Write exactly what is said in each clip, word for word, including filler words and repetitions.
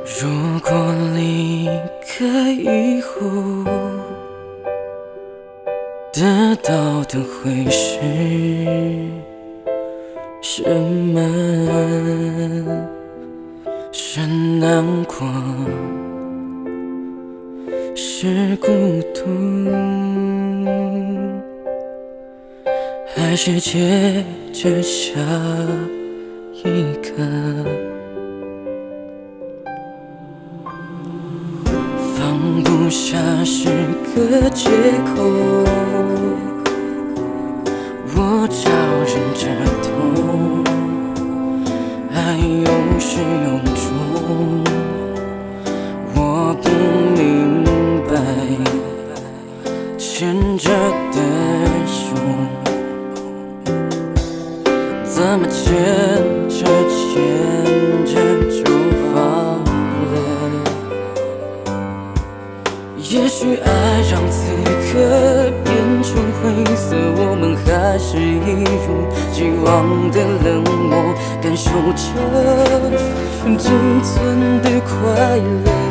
如果离开以后，得到的会是什么？是难过，是孤独，还是接着下一个？放不下是个借口，我招忍着痛，爱有始有终，我不明白牵着的手，怎么牵着牵着就放了。也许爱让此刻变成灰色，我们还是一如既往的冷漠，感受着仅存的快乐。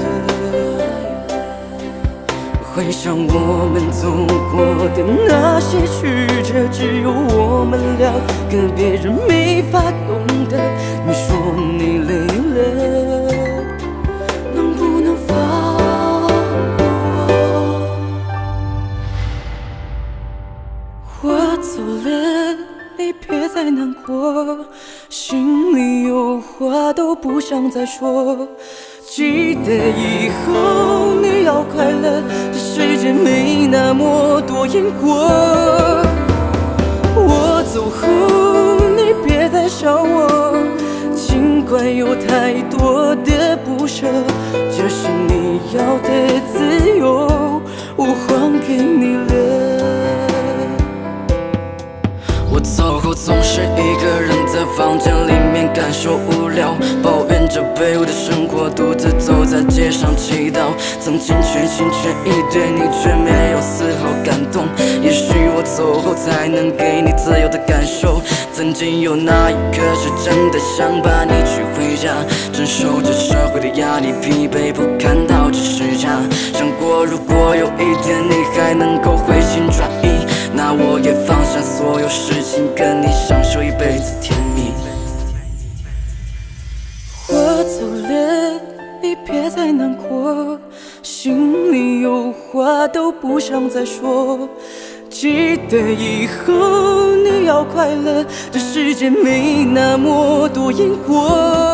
回想我们走过的那些曲折，只有我们两个，别人没法懂得。你说你累了，能不能放过？我走了，你别再难过，心里有话都不想再说。记得以后你要快乐，这世界没那么多因果。我走后你别再笑我，尽管有太多的不舍，这是你要的自由，我还给你了。我走后总是一个人在房间里面感受无聊，抱怨着卑微的生活，独自走在街上祈祷。曾经全心全意对你，却没有丝毫感动。也许我走后才能给你自由的感受。曾经有那一刻是真的想把你娶回家，承受着社会的压力，疲惫不堪到这时差。想过如果有一天你还能够回心转意，那我也放下所有事情，跟你享受一辈子甜蜜。我走了，你别再难过，心里有话都不想再说。记得以后你要快乐，这世界没那么多因果。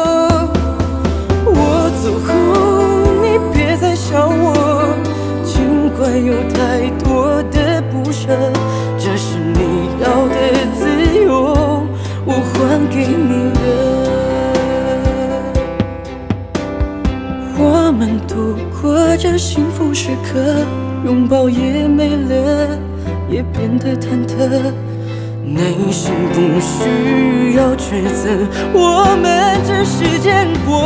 我走后你别再笑我，尽管有太多的不舍，这是你要的自由，我还给你了。我们度过这幸福时刻，拥抱也没了，也变得忐忑。内心不需要抉择，我们只是见过。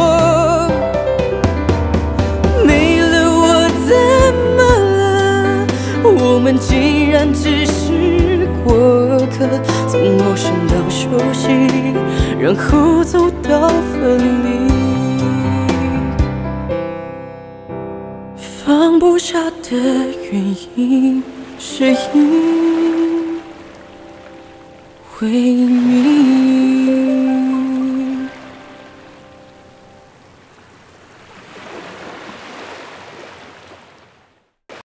没了我怎么了？我们既然只是过客，从陌生到熟悉，然后走到分离。放不下的原因，是因为你。